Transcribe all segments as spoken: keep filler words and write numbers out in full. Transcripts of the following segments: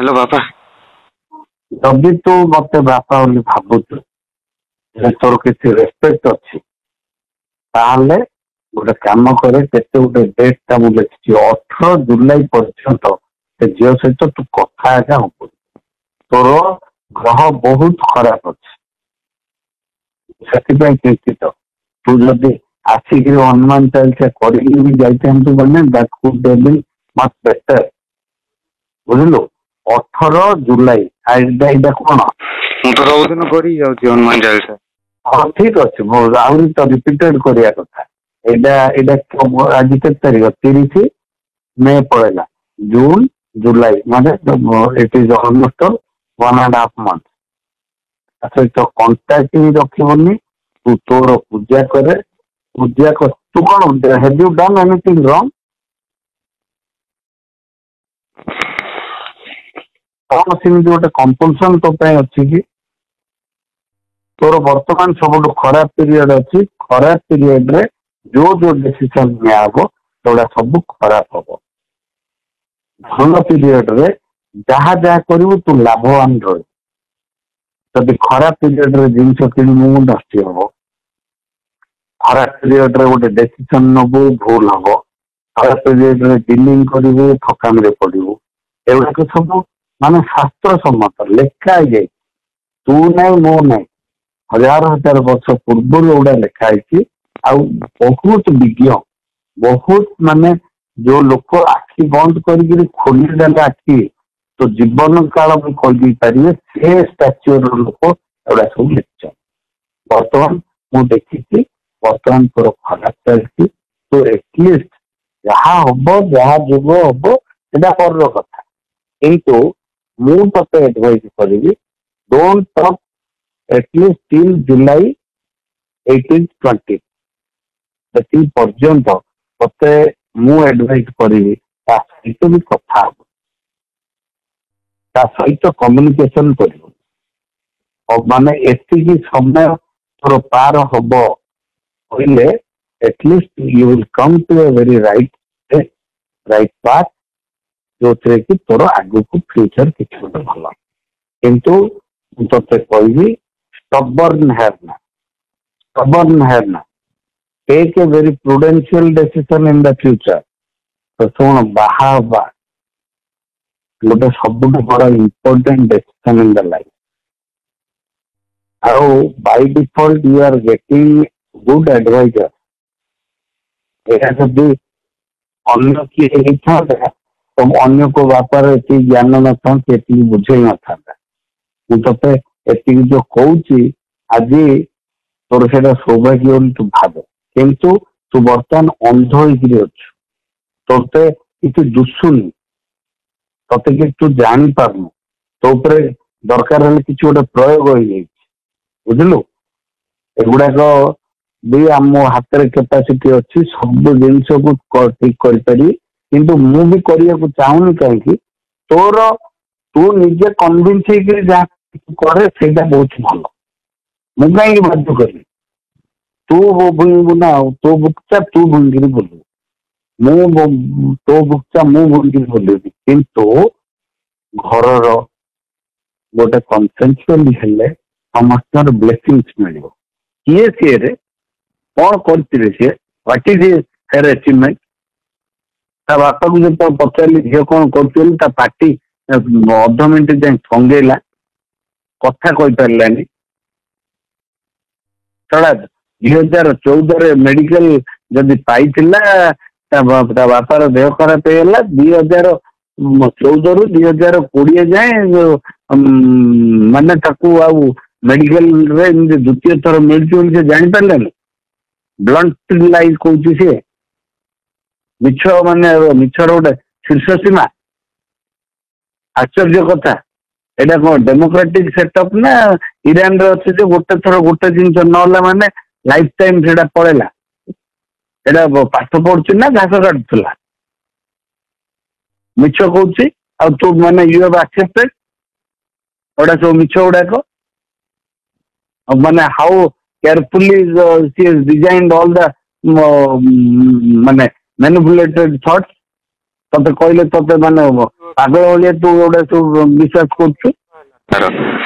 Hello बापा। जदि तू मत बापा बोली भावुचु तोर किसी रेस्पेक्ट अच्छी ताहले गोटे काम करे केते गोटे डेट टा मु लिखी अठारह जुलाई पर्यंत से झील सहित तू कथा एका हबु। तोर ग्रह बहुत खराब अच्छे से चिंतित तू जदि आसिक हनुमान चालीसा कर that could have been much better बुझलु। अठारह जुलाई आईडा कौन ମୁଁ ତ ସବୁଦିନ କରି ଯାଉଛି ହନୁମାନ ଚାଳିଶା। हाँ ठीक अच्छे आहरी तो रिपीटेड करिया कथा एटा एटा आज के तारीख तीस मे पड़ेगा जून जुलाई माने it is almost one and half month सहित कंटाक्ट ही रखनी। तू तोर पूजा करे पूजा कर तू कौन have you done anything wrong कौन सेमती गोटे कंपल्सन तो अच्छी कि तोर बर्तमान सब खराब पीरियड अच्छी खराब पीरियड रे जो जो डिसीजन नियाब सेगुड़ा सब खराब हम भल पीरियड रे जहाँ जहाँ करू तू लाभवान रही खराब पीरियड रे जिनस किणव नष्ट हम खराब पीरियड रे गोटे डिसीजन नबू भूल हम खराब पीरियड रे डीलिंग करू ठकामी रे पड़ू एगुड़ा सब माने शास्त्र सम्मत लेखा है तू नहीं मो नहीं हजार हजार वर्ष पूर्व एगुड़ा लिखाई बहुत विज्ञ बहुत माने जो लोक आखि बंद कर खोली आखि तो जीवन काल में खोल पारे से स्टाच्यूर लोक एगुड़ा सब लिखा बर्तमान मुझे देखी बर्तमान तोर खराब चलती तो एटलिस्ट जहाँ हम जहाँ जुग हम से पर कथा किंतु मु ते एडवाइस करी don't talk at least till July eighteen twenty पर्यंत ते मु एडवाइस करी सहित भी कथा सहित कम्युनिकेशन कर माने एति समय तोर पार हम कहले at least you will come to a very right right path जो थे कि तोर आगु को फ्यूचर किसी गोटे भल किंतु ते कहि स्टबर्न हैव ना स्टबर्न हैव ना take a very prudential decision in the future. तो शुण बाहा गोटे सब बड़ा important decision in the life आउ by default you are getting good adviser यहाँ जब अन्य किए था तो अन्य को व्यापार ये ज्ञान न था बुझे न था मुझे ये जो कहूँ आज तोर से सौभाग्य बोली तू भाव किंतु तू बर्तमान अंध हो तोते किसी दुशुनी ते कि तू जानी पारनु तो दरकार कि गोटे प्रयोग हो बुझलु एगुड़ाक भी आम हाथ में कैपेसिटी अच्छी सब जिनस को ठीक कर किंतु मु भी करने को चाहूनी कहीं तोर तू निजे कन्विन्स जहाँ करे से बहुत भल मु कहीं बाध्य करी तू बुंगू ना तू बुकचा तू बुंगिरी बोलू मु तो बुकचा मु बुंगिरी बोलू किंतु घर गोटे कनसेंसुअली हेले समस्त ब्लेसिंग्स मिल किए सी रे कौन करते सी व्हाट इज हेयर अचीवमेंट ता बापा को जो पचारि झील कौन कर पार्टी अध मिनट जाए थंगेला कथा कही पारानी छड़ा दुई हजार चौदह मेडिकल जदि पाई बापार देह खराब होगा दुई हजार चौदह रु दुई हजार कोड़े जाए माने मेडिकल द्वितीय थर मिलूँ जानी पारानी ब्लंट लाइफ कौच सी मिछ माने मिछर गोटे शीर्ष सीमा आश्चर्य कथा एटा कौन डेमोक्रेटिक सेटअप ना इरान रे अच्छे जो गोटे थर गोटे जिन ना माने लाइफ टाइम से पड़ेगा एटा पाठ पढ़ु ना घास काटुला मिछ कौच आ तू माने यू हैव एक्सेप्टेड गोटा सब मिछ गुड़ाक माने how carefully she has designed all the माने मैनिपुलेटेड थॉट्स तते कहले तते माने पागल भाया तू गोटे सब विश्वास कर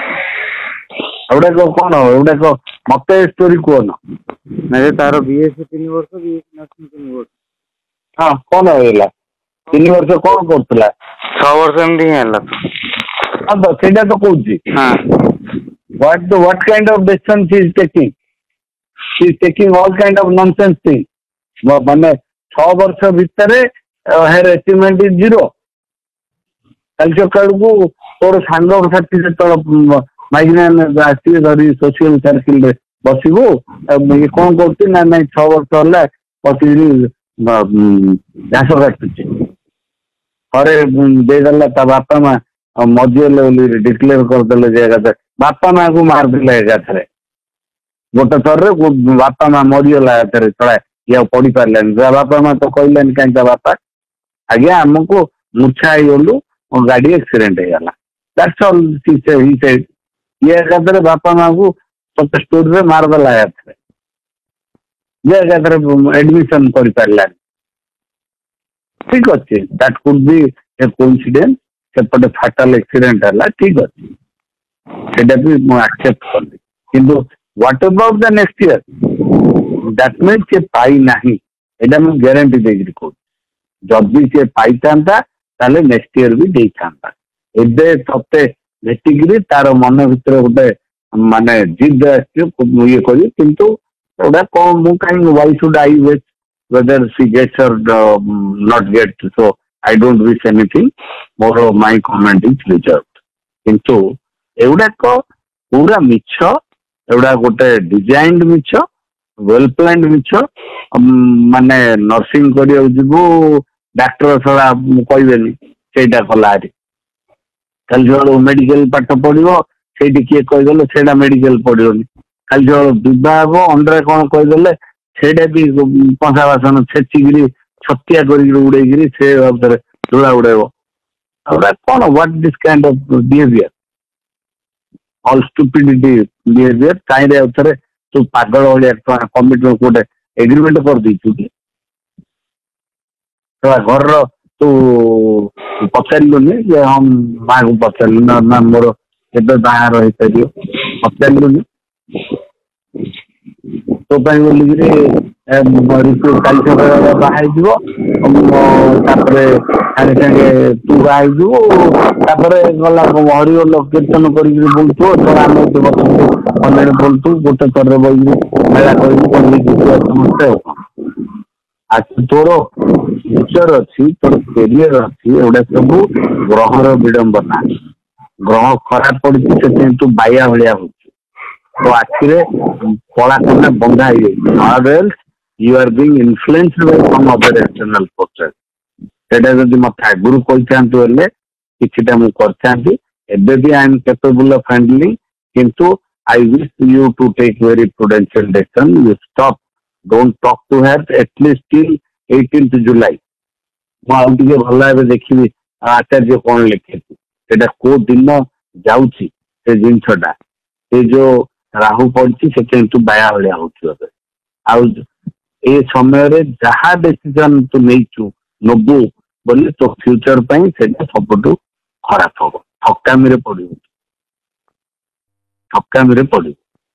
कौन एगुड़ाक मत स्टोरी कहन ना तार बीएससी तीन वर्ष बीएससी नर्सिंग तीन वर्ष हाँ कौन है तीन वर्ष कौन करूला छह वर्ष एमती ही हाँ तो सेटा तो कहूँ what the what kind of decision she is taking she is taking all kind of nonsense thing माने छह वर्ष भितर her achievement is zero कल सकाल को तोर सांग साथी जो माइग्रेन आसवे धरी सोशल सर्किल बसबू ये कौन कर ना ना छह वर्ष है बस घास काटुचे थे देदेला ता बापा माँ मरिगले डिक्लेयर करदे जे बापा माँ को मारदे एकाथरे गोटे थर बापा माँ मरीगला एथरे चला ये पढ़ी पारानी बापा माँ तो कहलानी कहीं बापा आज्ञा आमको मूर्छा गलु गाड़ी एक्सीडेंट होगा दैट्स ऑल ही सेड ये एकाथरे बापा माँ को सत स्टोरी मारदेला एथरे ये एकाथरे एडमिशन कर पारानी ठीक अच्छे that could be a coincidence सेपटे फाटाल एक्सीडेंट है ठीक अच्छे सेटा भी एक्सेप्ट कर किंतु what about the next year that mean से पाई नहीं एटा मैं गारंटी देकरी कहूँ जदि से पाई था ताले नेक्स्ट ईयर भी दे था एबे तते भेटिकी तार मन भीतर गोटे माने जिद ये करी किंतु गोटा कौन मु कहीं why should I wait whether she gets or uh, not get so I don't wish anything more my comment is reserved किंतु एवुडा को पूरा मिछ एवुडा गोटे डिजाइंड मिछ वेल प्लान्ड मिछ माने नर्सिंग करियो जिबो डॉक्टर सला कहबेनी सेटा कलारी कल जो मेडिकल पाठ पढ़िबो सेठी किए कहगले सेटा मेडिकल पढ़ियोनी कल जो विवाह अंडर कौन कहदेले सेटा भी पंसा बासन छेचिकी छतिया उड़े से धूला उड़ेब कौन what this kind of behaviour all stupidity behaviour कहीं थे तू पागल भाया कमिटमेंट गोटे एग्रीमेंट कर देचु कि घर तू पचारूनी हम माँ को पचारू ना मोर केवे बाहर हो पार पचारूनी तो बोलिकी कल सकाल बाहर सागे सागे तू बाहर गला हरिओल कीर्तन कर बोलतु गोटे थर बही मेला कर समस्ते तोर फ्यूचर अच्छी तोर कैरियर अच्छी एगुड़ा सब ग्रहर विडंबना ग्रह खराब पड़ी से तू बाया भाया हो तो आखिरे कला करना बंधा you are being influenced by some other external forces सेटा जदि मत आगुरी कहते किछिटा मु करथांती एबे भी I am capable of handling किंतु I wish you to take very prudential decision you stop don't talk to her at least till eighteenth July मुझे भल भाव देखी आचार्य कौन लिखे सेटा को दिन जाऊँगी से जिनसटा से जो राहु पड़ी से तू बाया भाया हो ए समय जहाँ डिसीजन तू नहीं नबू बोले तो फ्यूचर से सब खराब हम ठकामी पड़ू ठकामी पड़ू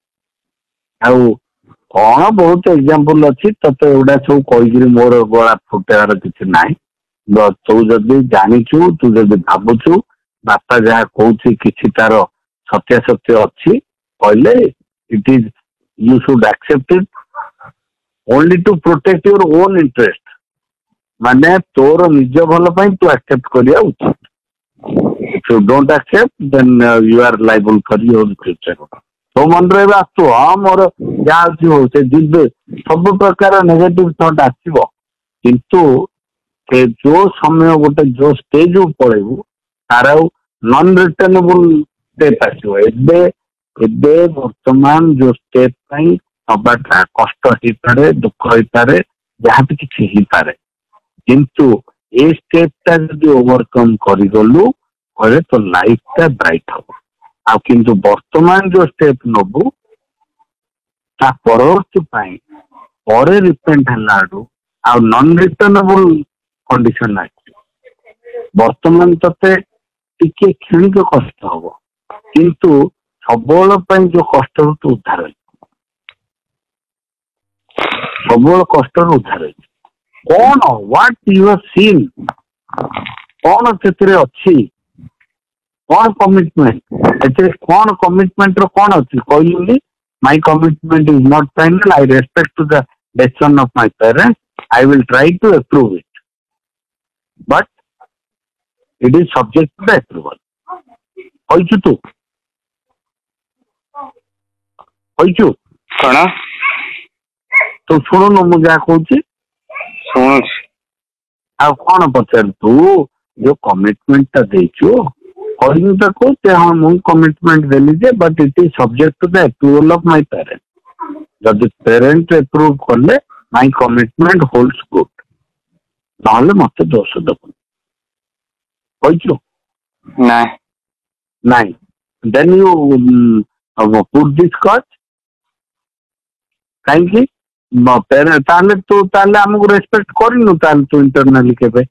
कौन बहुत एग्जांपल अच्छी ते एगुड़ा सब कहीकि मोर गला फुटेबार किसी ना तू जदि जाचु तू जदि भावुचु बापा जहाँ कौन कि तार सत्यासत्य अच्छी कहले it is you should accept it only to protect your own interest माने तोर निज भल तू एक्सेप्ट करिया उचित if you don't accept then you are liable for your future तो मन रहा आसु हाँ मोर जहाँ हो से जिद सब प्रकार नेगेटिव थॉट आसो किंतु जो समय गोटे जो स्टेज पड़ेबू तार नॉन रिटर्नेबल स्टेप आसो एबे एबे वर्तमान जो स्टेप हवाटा कष्ट हो पारे दुख हो पारे जहाँ भी किसी हो पारे किंतु ए स्टेपटा जदि ओवरकम करगलु कहले तो लाइफ टा ब्राइट हम आ किंतु वर्तमान जो स्टेप नबू ता परवर्ती पर रिपेंट है नॉन रिटर्नेबल कंडीशन वर्तमान तते टिके क्षणिक कष्ट हम किंतु सबल जो कष्ट तू उद्धार सबल कष्ट उद्धार कौन व्हाट यू हैव सीन कौन से अच्छी कौन कमिटमेंट ए कौन कमिटमेंट रो कौन अच्छी कहलुनी my commitment is not final I respect to the decision of my parents I will try to approve it but it is subject to the approval कहचु तू कहचु कौन तू शुणुनु मु जहाँ कहूँ शुणु आ कौन पचार तू जो कमिटमेंट टा देचु कहू तो हाँ मु कमिटमेंट देली जे but it is subject to the approval of my parents जब पेरेंट अप्रूव कले माय कमिटमेंट होल्ड्स गुड ना मत दोष दबन कहचु ना nine then you put this कच कहीं ताले तू ताले आमको रेस्पेक्ट करिनु ताले तू इंटरनली केबे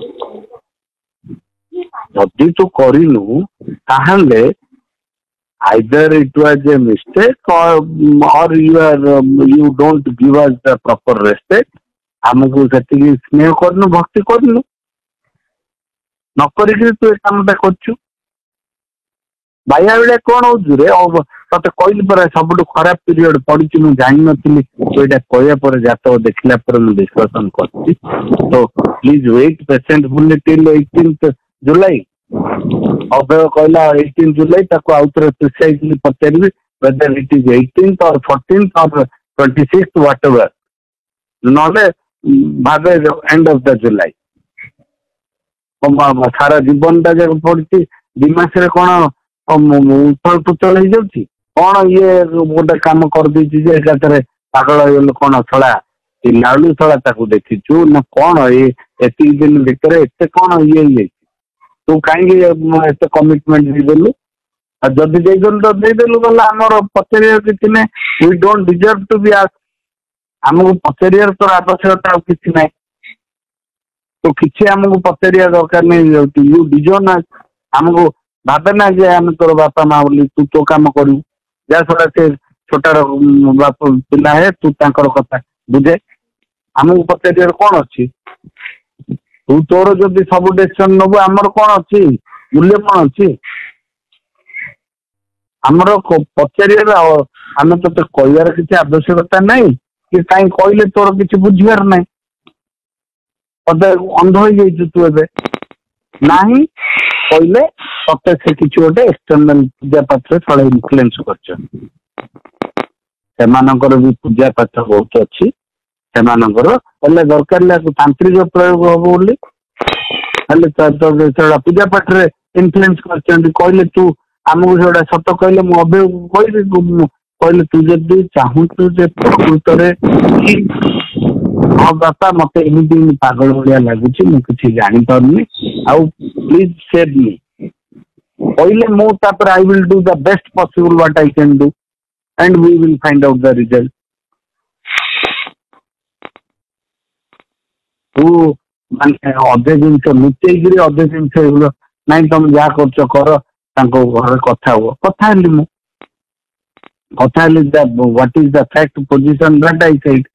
जदि तू करिनु ताहले either it was a mistake और you are you don't give us the proper respect आमको सेति स्नेह करनु भक्ति करनु न करिक तू ए कामटा करछु बाया बेले कौन हो रे तते कहली पर सब खराब पीरियड पड़ी मुझे जानी नी तो यहाँ कहया जातक देखला डिस्कसन कर तो please wait patiently till eighteenth July अभय कहला एटीन जुलाई ताको आउथरे प्रिसाइजली पचारि वेदर इट इज एटीन्थ और फोर्टीन्थ और ट्वेंटी सिक्स व्हाट एवर नले भावे एंड ऑफ द जुलाई सारा जीवन टा जब पड़ी दिमास कौन उथल पुथल हो जाऊँ कौन ये गोटे कम कर एकाथरे पागल कौन छड़ा लालू छड़ा ताकू देखीचु ना कौन ये एति दिन भितर एत कौन ये तू कहीं एत कमिटमेंट देदेलु जदि देदेलु तो देदेलु गला आमर पचार किसी ना we don't deserve to be asked आमको पचार तोर आवश्यकता किसी ना तो किसी आमको पचार दरकार नहीं यू डिजर्व ना आमको भावे ना जे आम तोर बापा माँ बोली तू तो कम करू जहाँ छड़ा से छोटार बाप पिला है तू तांकर कथा बुझे आमको पचार कौन अच्छी तू तोर जदि सब डिसीजन नबु आमर कौन अच्छी मूल्य कौन अच्छी आमर पचार आम तो कहर किसी आवश्यकता नहीं कि कहीं कहले तोर किसी बुझार ना अंध हो जाइए तू ए नहीं कहले सत्य से किसी गोटे एक्सटर्नाल पूजा पाठ थोड़ा इनफ्लुएंस कर भी पूजा पाठ बहुत अच्छी से दरकार तांत्रिक प्रयोग हम बोली पूजा पाठ इनफ्लुएंस कर कहले तू आमको से सत कहले मुझे अभय कहले तू जब चाहूचु प्रकृत हाँ बापा मत एमती पागल भाया लगुच मुझे जापारे आउ प्लीज सेव मी कहले मुझे I will do the best possible what I can do and we will find out the result तू माने अधे जिनस लुचेक अधे जिनस ना तुम जहाँ कर घर कथा हुआ कथा मु कथा what is the fact position that I said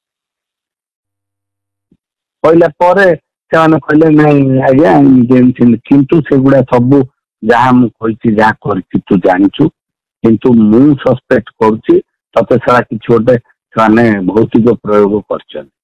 कहला से कहले नहीं आज्ञा किंतु से गुड़ा सब जहाँ मुझे जहाँ कर तू जाचु किंतु मु सस्पेक्ट करुच्ची तते सारा किसी गोटे भौतिक प्रयोग कर